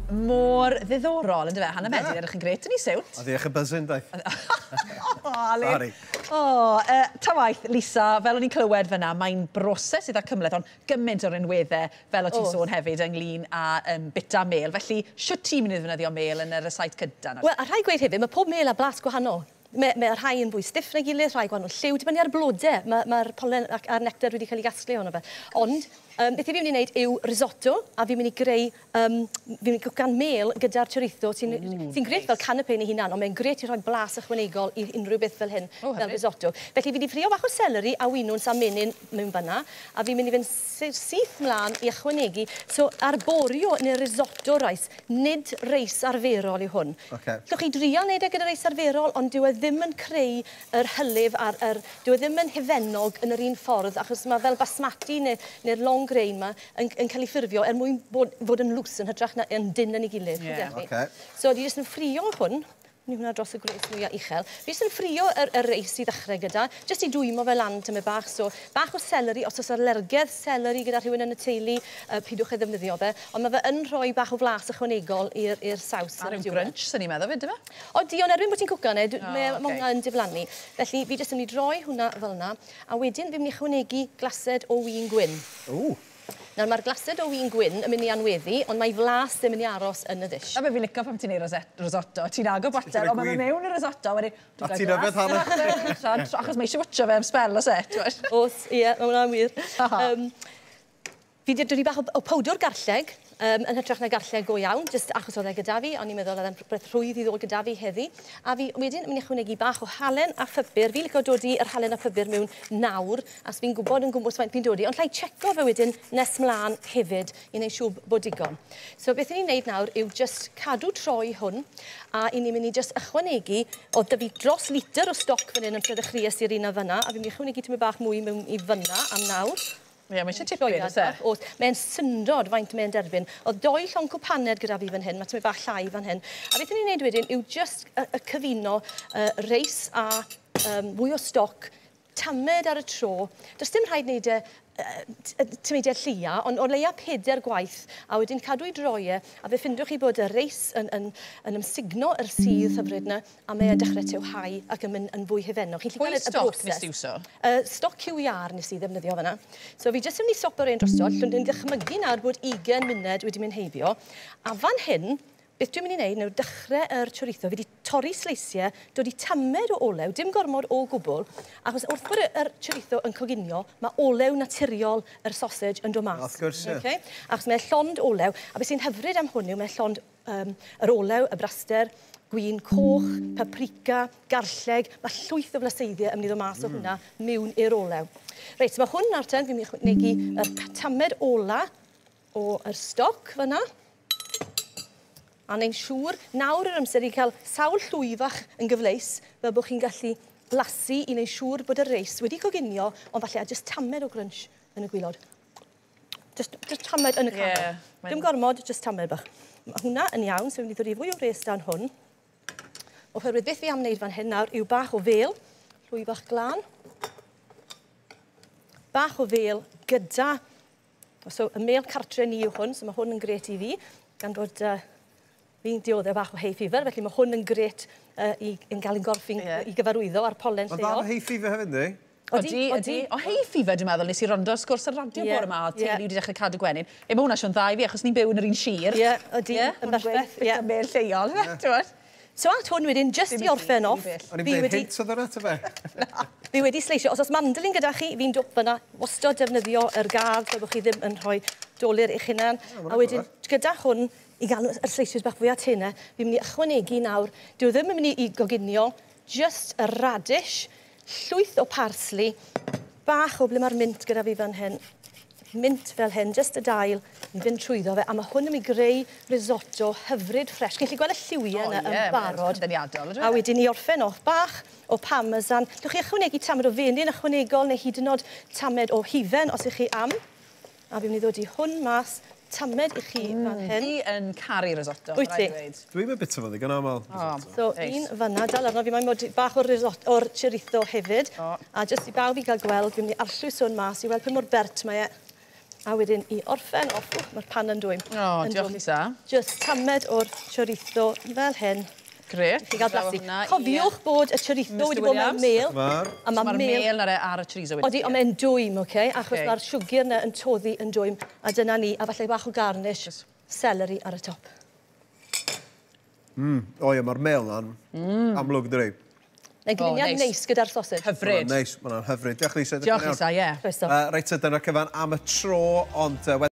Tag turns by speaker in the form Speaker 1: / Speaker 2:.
Speaker 1: mor ddiddorol, ynddo fe? Hanna Medi, edrych yn gret yn ei siwt.
Speaker 2: A ddiolch yn byzyn, daeth.
Speaker 1: Sorry. Ta waith, Lisa, fel o'n i'n clywed fyna, mae'n broses iddo cymleth, ond gymaint o'r enweddau, fel o ti'n sôn hefyd, ynglyn â bita mel. Felly, siwt ti'n mynd i ddefnyddio mel yn yr rhesait cyddan?
Speaker 3: Wel, a rhai gweud hefyd, mae pob mel a blas gwahanol. Mae'r rhai yn fwy stiff na gilydd, rhai gwahanol lliw. Dibynnu ar blodau, mae'r pollen a'r nectar wedi cael ei gasglu ono fe. Ond, beth i fi mynd i wneud yw risotto, a fi'n mynd i greu, fi'n mynd i gwcan mel gyda'r chorizo, sy'n gret fel canapé neu hunan, ond mae'n gret i rhoi blas ychwanegol i unrhyw beth fel hyn, fel risotto. Felly fi wedi ffrio bach o seleri a winwn sa'n menyn mewn fanna, a fi'n mynd i fynd syth mlaen i ychwanegu. So, arborio neu risotto reis, nid reis arferol yw hwn. Llwch chi drial wneud e gyda reis arferol, ond dyw e ddim yn creu yr hylif, dyw e ddim yn hifennog yn yr un ffordd, achos mae fel basmati neu'r long grain yma yn cael ei ffurfio mwyn fod yn lws yn hytrach na yn dyn yn ei gilydd. So, di jyst yn ffrio hwn. Ni hwnna dros y gres mwyaf uchel. Fi jyst yn ffrio y reis i ddechrau gyda, jyst i dwymo fe lan tyma bach. So, bach o seleri, os oes alergedd seleri gyda rhywun yn y teulu, pidwch ei ddefnyddio fe. Ond mae fe yn rhoi bach o flas ychwanegol i'r saws.
Speaker 1: A rhyw brunch, sy'n ni'n meddwl fyd, yma?
Speaker 3: O, di, ond erbyn bod ti'n cwcan e, mae hwnna yn diflannu. Felly, fi jyst yn mynd i droi hwnna fel yna, a wedyn fi'n mynd i ychwanegu glased o win gwyn. Nawr, mae'r glased o win gwyn yn mynd i anweddu, ond mae flas ddim yn mynd i aros yn y ddish. A be fi'n licio pan ti'n neud risotto, ti'n agor botel, ond mae mewn y risotto, wedyn...
Speaker 2: A ti'n yfed hana?
Speaker 1: Achos mae eisiau watcho fe am spel o set.
Speaker 3: Os, ie, mae hwnna'n wir. Fi wedi dod i bach o powdwr garlleg, yn hytrach na garlleg go iawn, jyst achos oedd e gyda fi, ond i'n meddwl oedd e'n breth rhwydd i ddod gyda fi heddi. A fi wedyn yn mynd i ychwanegu bach o halen a ffybyr. Fi licio dod i'r halen a ffybyr mewn nawr, as fi'n gwybod yn gwmwys faint fi'n dod i, ond llai checo fe wedyn nes mlaen hefyd i wneud siŵr bod digon. So beth ni'n neud nawr yw just cadw troi hwn, a i ni'n mynd i just ychwanegu, oedd da fi dros litr o stoc fan hyn yn pryd chries i'r un o fyna, a fi'n mynd i ychwanegu tyma bach mwy mewn i fyna am nawr.
Speaker 1: Ie, mae eisiau tipyn, oes e?
Speaker 3: Mae'n syndod faint mae'n derbyn. Oedd 2 llong cwpaned gyda fi fan hyn, mae tyma bach llai fan hyn. A beth ni'n neud wedyn yw just y cyfuno reis a mwy o stoc, tamed ar y tro. Does dim rhaid wneud tymudiad llia, ond o leia 4 gwaith, a wedyn cadw i droi a fe ffindwch chi bod y reis yn ymsugno yr sydd hyfryd yna, a mae dechrau tewhau ac yn mynd yn fwy hifennog.
Speaker 1: Pwy stoc nes ti wso?
Speaker 3: Stoc QR nes i ddefnyddio fyna. So fi jyst yn mynd i sopo'r ein drostod, llwn yn dychmygu nawr bod 20 munud wedi mynd heibio, a fan hyn, beth dwi'n mynd i wneud, nawr dechrau yr chorizo, fi wedi torri sleisiau, dod i tamed o olew, dim gormod o gwbl, achos wrth bod yr chorizo yn coginio, mae olew naturiol yr sausage yn dod mas.
Speaker 2: Wrth gwrs, ie.
Speaker 3: Achos mae llond olew, a beth sy'n hyfryd am hwnnw, mae llond yr olew, y braster, gwyn coch, paprika, garlleg, mae llwyth o flaseiddiau yn mynd i ddod mas o hwnna mewn i'r olew. Reit, so mae hwn ar ten, fi'n mynd i ychwanegu yr tamed ola o'r stoc fyna. A neu'n siŵr, nawr yr amser i cael sawl llwyfach yn gyfleus, fel bod chi'n gallu blasu i neu'n siŵr bod y reis wedi coginio, ond falle a jyst tamed o grunch yn y gwylod. Just tamed yn y canol. Dim gormod, jyst tamed bach. Mae hwnna yn iawn, so fi'n mynd i ddod i fwy o res dan hwn. Oherwydd beth fi am wneud fan hyn nawr yw bach o fel, llwyfach glân. Bach o fel gyda, so y mel cartre ni yw hwn, so mae hwn yn gret i fi, gan bod... Fi'n dioddau bach o hay fever, felly mae hwn yn gret yn cael ein gorffi'n i gyfarwyddo ar pollen lleol.
Speaker 2: Ond bach o hay fever hefyd, ni?
Speaker 1: Odi. O hay fever, dwi'n meddwl, nes i rondo sgwrs ar radio bore yma, a teulu wedi dechrau cadw gwenyn. Mae hwnna sio'n dda i fi, achos ni'n byw yn yr un sir.
Speaker 3: Ie, odi, yn berffaith.
Speaker 1: Ie, mel lleol, ti'n
Speaker 3: So at hwn wedyn, just i orffen off.
Speaker 2: O'n i'n dweud hint oedd yna, ta fe?
Speaker 3: Fi wedi sleisio. Os oes mandolin gyda chi, fi'n dwp fyna, wastod defnyddio yr gardd, fel bod chi ddim yn rhoi dolir i'ch hunan. A wedyn, gyda hwn, i gael yr sleisios bach fwy at hynna, fi'n mynd i ychwanegu nawr. Dyw ddim yn mynd i goginio, just y radish, llwyth o parsley, bach o ble mae'r mint gyda fi fan hyn. Mint fel hyn, just y dail, i fynd trwyddo fe, a mae hwn yn mynd i greu risotto hyfryd ffres. Chi'n gallu gweld y lliwiau yna yn barod. A wedyn i orffen off bach o parmesan. Dwch chi ychwanegu tamed o fenyn ychwanegol, neu hyd yn oed tamed o hifen, os ych chi am. A fi'n mynd i ddod i hwn mas, tamed i chi fan hyn.
Speaker 1: Fi yn caru risotto.
Speaker 3: Wyt ti?
Speaker 2: Dwi'n mynd bita fo ddigon aml.
Speaker 3: So, un fanna, dal arno, fi mae'n bach o'r chorizo hefyd. A jyst i bawb i gael gweld, fi'n mynd i arllwys hwn mas i weld pa mor bert mae e. A wedyn i orffen off, mae'r pan yn dwym.
Speaker 1: O, diolch Lisa.
Speaker 3: Just tamed o'r chorizo fel hyn.
Speaker 1: Gret.
Speaker 3: Chi gael blasu. Cofiwch bod y chorizo wedi bod mewn mel.
Speaker 1: A mae'r mel ar y chorizo wedi.
Speaker 3: Odi, ond mae'n dwym, oce? Achos mae'r siwgr yna yn toddi yn dwym. A dyna ni, a falle bach o garnish, celery ar y top.
Speaker 2: O ie, mae'r mel na'n amlwg dri.
Speaker 3: Neu gliniad neis gyda'r sausage.
Speaker 1: Hyfryd.
Speaker 2: Neis, mae'n hyfryd. Diolch Lisa.
Speaker 1: Diolch Lisa, ie.
Speaker 3: Croeso.
Speaker 2: Reit, dyna cyfan am y tro, ond